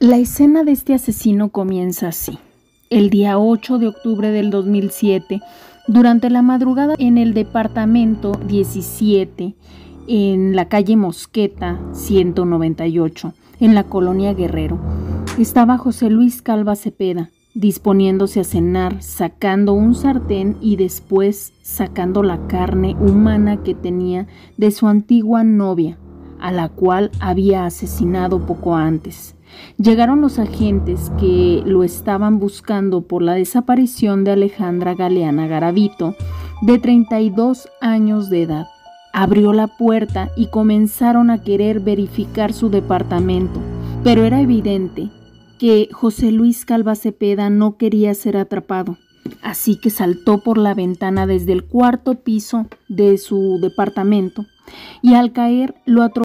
La escena de este asesino comienza así. El día 8 de octubre del 2007, durante la madrugada en el departamento 17, en la calle Mosqueta 198, en la colonia Guerrero, estaba José Luis Calva Cepeda, disponiéndose a cenar, sacando un sartén y después sacando la carne humana que tenía de su antigua novia, a la cual había asesinado poco antes. Llegaron los agentes que lo estaban buscando por la desaparición de Alejandra Galeana Garavito, de 32 años de edad. Abrió la puerta y comenzaron a querer verificar su departamento, pero era evidente que José Luis Calva Cepeda no quería ser atrapado, así que saltó por la ventana desde el cuarto piso de su departamento y al caer lo atropelló